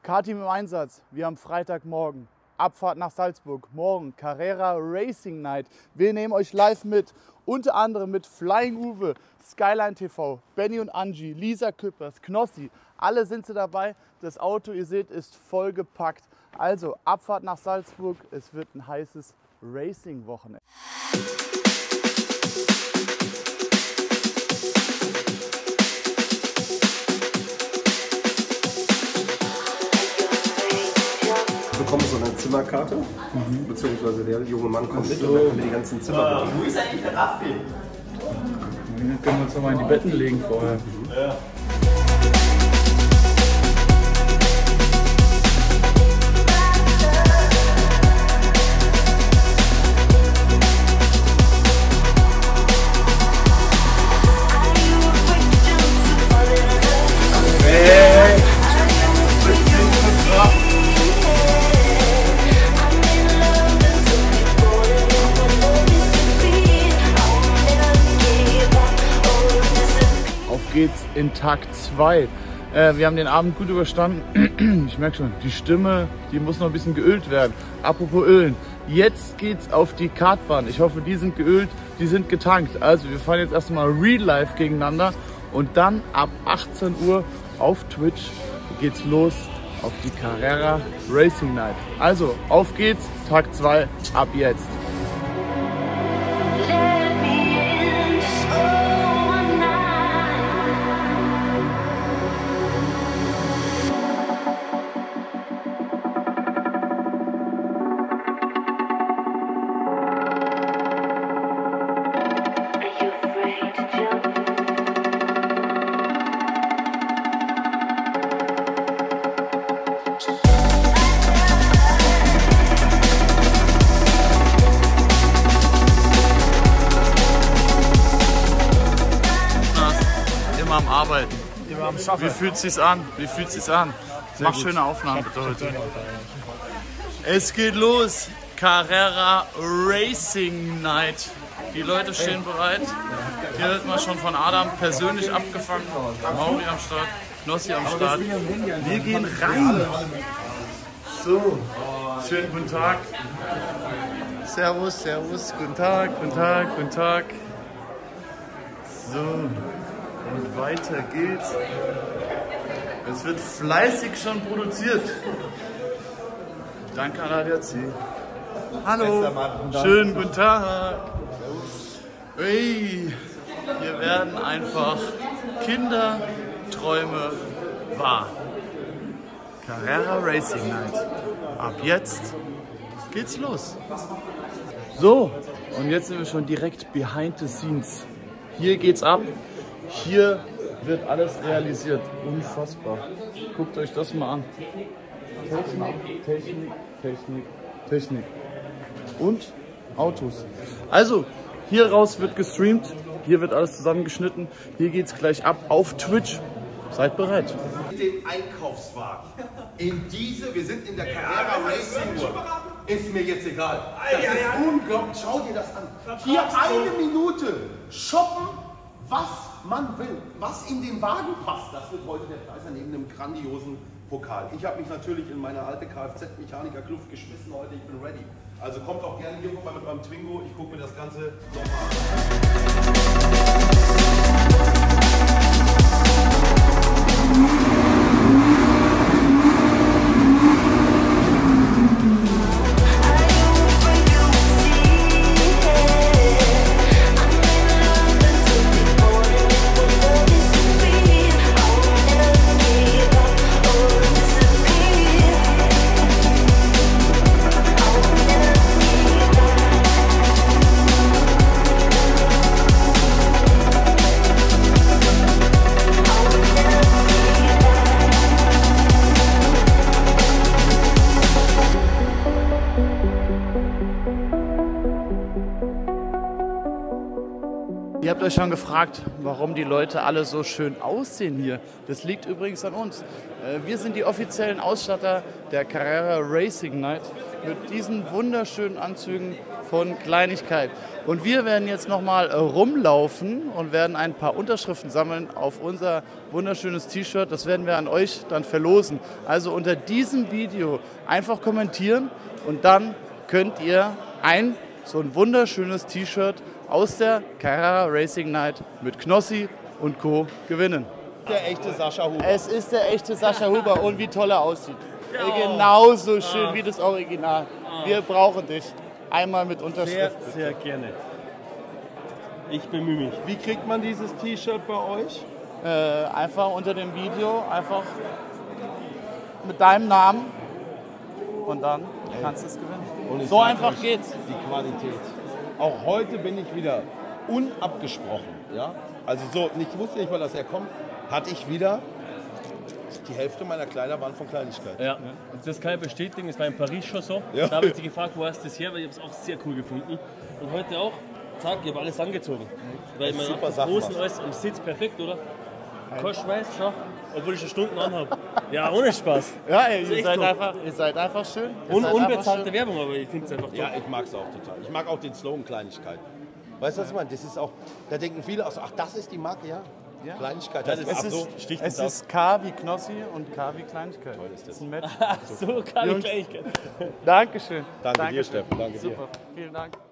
K-Team im Einsatz. Wir haben Freitagmorgen. Abfahrt nach Salzburg. Morgen Carrera Racing Night. Wir nehmen euch live mit. Unter anderem mit Flying Uwe, Skyline TV, Benny und Angie, Lisa Küppers, Knossi. Alle sind sie dabei. Das Auto, ihr seht, ist vollgepackt. Also Abfahrt nach Salzburg. Es wird ein heißes Racing-Wochenende. Wir bekommen so eine Zimmerkarte, beziehungsweise der junge Mann kommt mit und dann können wir die ganzen Zimmer. Wo ist eigentlich der Raffi? Dann können wir uns noch mal in die Betten legen vorher. Ja. Geht's in Tag 2. Wir haben den Abend gut überstanden. Ich merke schon, die Stimme, die muss noch ein bisschen geölt werden. Apropos Ölen, jetzt geht's auf die Kartbahn. Ich hoffe, die sind geölt, die sind getankt. Also wir fahren jetzt erstmal Real Life gegeneinander und dann ab 18 Uhr auf Twitch geht's los auf die Carrera Racing Night. Also auf geht's, Tag 2 ab jetzt. Am Arbeiten. Wie fühlt es sich an? Wie fühlt es sich an? Mach schöne Aufnahmen bitte heute. Es geht los. Carrera Racing Night. Die Leute stehen bereit. Hier wird man schon von Adam persönlich abgefangen. Mauri am Start, Knossi am Start. Wir gehen rein. So, schönen guten Tag. Servus, servus, guten Tag, guten Tag, guten Tag. So. Und weiter geht's. Es wird fleißig schon produziert. Danke an ADAC. Hallo. Schönen guten Tag. Hey, hier werden einfach Kinderträume wahr. Carrera Racing Night. Ab jetzt geht's los. So, und jetzt sind wir schon direkt behind the scenes. Hier geht's ab. Hier wird alles realisiert. Unfassbar. Guckt euch das mal an. Technik, Technik, Technik, Technik. Und Autos. Also, hier raus wird gestreamt. Hier wird alles zusammengeschnitten. Hier geht's gleich ab auf Twitch. Seid bereit. Den Einkaufswagen. In diese, wir sind in der Carrera Racing Uhr. Ist mir jetzt egal. Das ist unglaublich. Schau dir das an. Hier eine Minute shoppen, was man will, was in den Wagen passt. Das wird heute der Preis neben einem grandiosen Pokal. Ich habe mich natürlich in meine alte Kfz-Mechaniker-Kluft geschmissen heute. Ich bin ready. Also kommt auch gerne hier vorbei mit meinem Twingo. Ich gucke mir das Ganze habt euch schon gefragt, warum die Leute alle so schön aussehen hier. Das liegt übrigens an uns. Wir sind die offiziellen Ausstatter der Carrera Racing Night mit diesen wunderschönen Anzügen von Kleinigkeit. Und wir werden jetzt nochmal rumlaufen und werden ein paar Unterschriften sammeln auf unser wunderschönes T-Shirt. Das werden wir an euch dann verlosen. Also unter diesem Video einfach kommentieren und dann könnt ihr so ein wunderschönes T-Shirt aus der Carrera Racing Night mit Knossi und Co. gewinnen. Der echte Sascha Huber. Es ist der echte Sascha Huber und wie toll er aussieht. Genauso schön wie das Original. Wir brauchen dich. Einmal mit Unterschrift. Sehr, sehr gerne. Ich bemühe mich. Wie kriegt man dieses T-Shirt bei euch? Einfach unter dem Video, einfach mit deinem Namen und dann kannst du es gewinnen. So einfach geht's. Die Qualität. Auch heute bin ich wieder unabgesprochen. Ja? Also so, ich wusste nicht mal, dass er kommt. Hatte ich wieder die Hälfte meiner Kleider waren von Kleinigkeiten. Ja, und das kann ich bestätigen, es war in Paris schon so. Ja. Da habe ich sie gefragt, wo hast du das her, weil ich habe es auch sehr cool gefunden. Und heute auch, zack, ich habe alles angezogen. Weil man super das Sachen großen macht. alles und sitzt perfekt, oder? Kein Schweiß, schon, obwohl ich schon Stunden anhabe. Ja, ohne Spaß. Ja, ist ihr echt seid, so. ihr seid einfach schön. Ihr Und seid einfach unbezahlte schön. Werbung, aber ich finde es einfach toll. Ja, ich mag es auch total. Ich mag auch den Slogan Kleinigkeit. Weißt du, was ich meine? Das ist auch, da denken viele auch so, ach, das ist die Marke, ja? Ja. Kleinigkeit. Ja, Das das ist, ist- ach so. Sticht Es uns ist K wie Knossi und K wie Kleinigkeit. Toll ist das. ein Match. So kann ich Jungs. Kleinigkeit. Dankeschön. Danke dir, Steffen. Danke dir. Super. Vielen Dank.